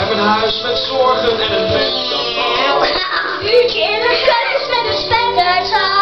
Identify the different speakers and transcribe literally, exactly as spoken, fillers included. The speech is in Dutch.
Speaker 1: heb een huis met zorgen en een bed dat
Speaker 2: Uurtje in een huis met een spettertje.